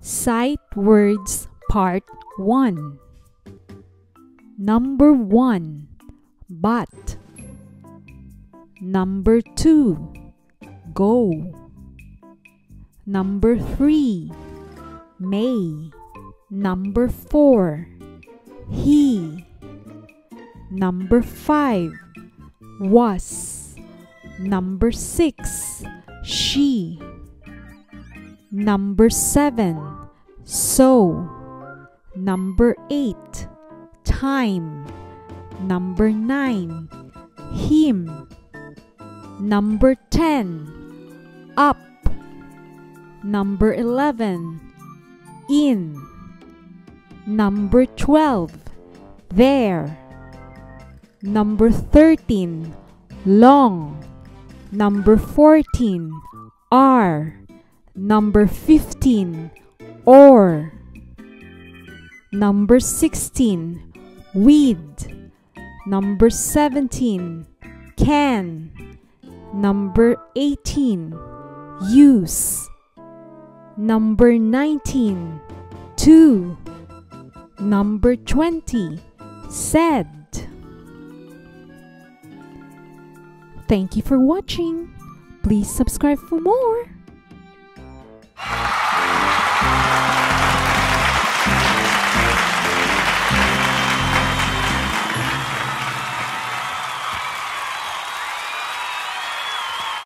Sight words part 1. Number 1, but. Number 2, go. Number 3, may. Number 4, he. Number 5, was. Number 6, she. Number 7, so. Number 8, time. Number 9, him. Number 10, up. Number 11, in. Number 12, there. Number 13, long. Number 14, are. Number 15, or. Number 16, with. Number 17, can. Number 18, use. Number 19, to. Number 20, said. Thank you for watching. Please subscribe for more.